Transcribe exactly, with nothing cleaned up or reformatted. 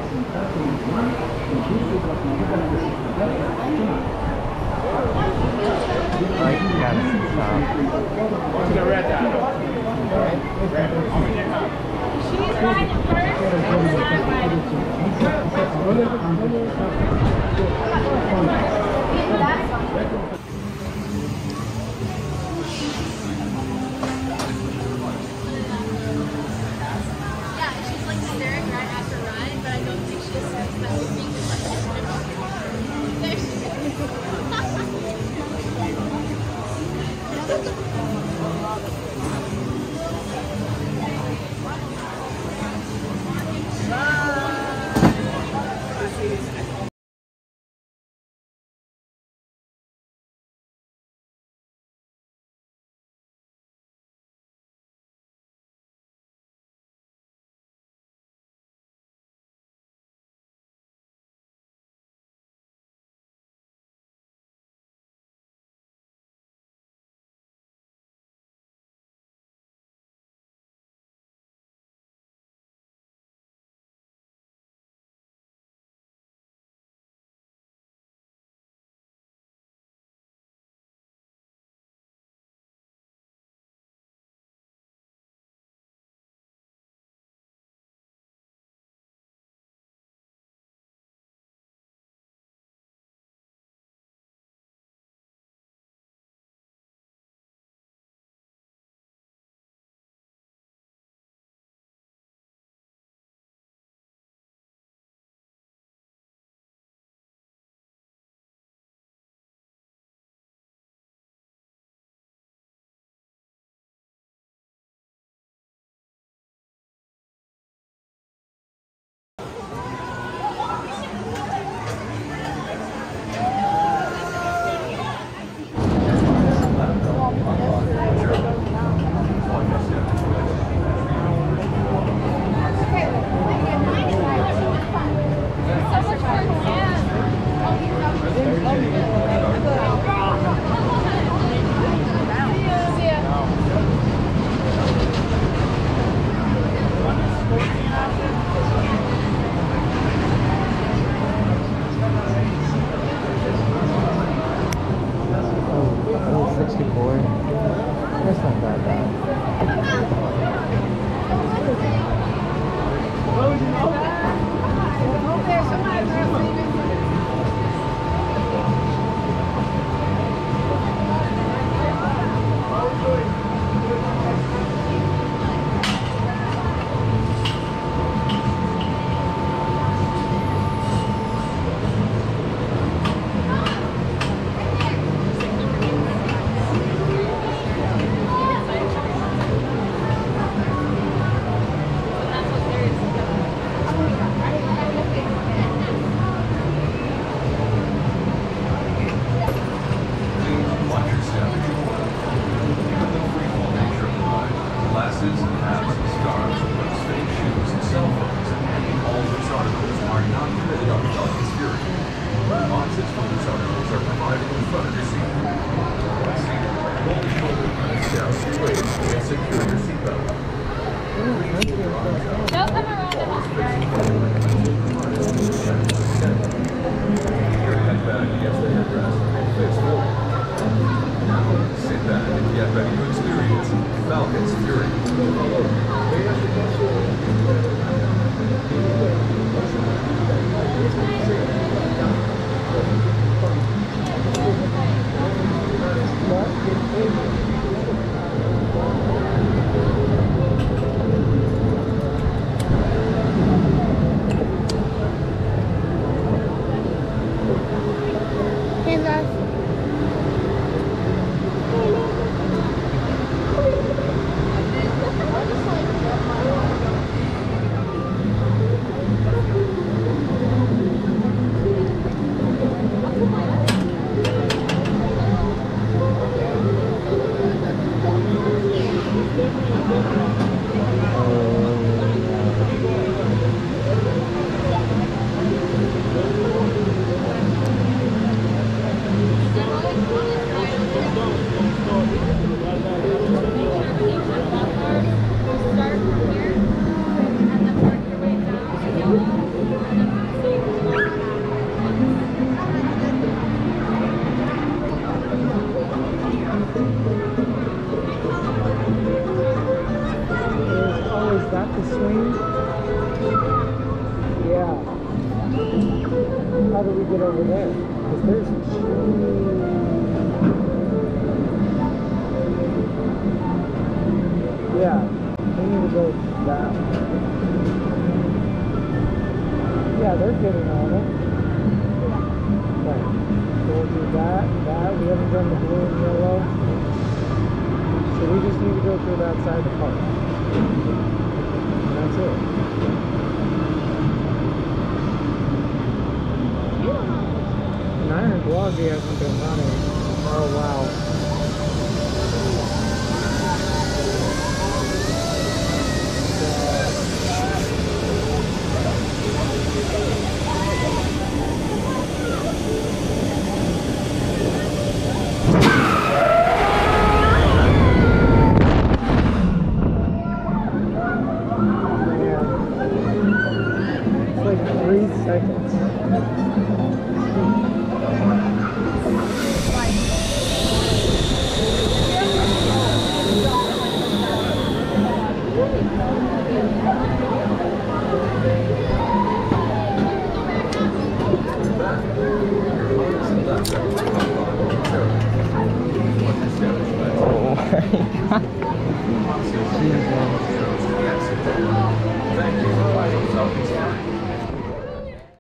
Like, you gotta stop. To the red dot. She's riding first, and I'm riding. Yeah, she's like staring right at her ride, but I don't think she assumes that we're being like, there she sixty-four. That's not that bad. get over there. Because there's yeah, we need to go that way. Yeah, they're getting on it. Okay. So we'll do that, that. We haven't done the blue and yellow. So we just need to go through that side of the park. And that's it. Nine and Blondie hasn't been running. Oh wow. It's like three seconds. Oh my god.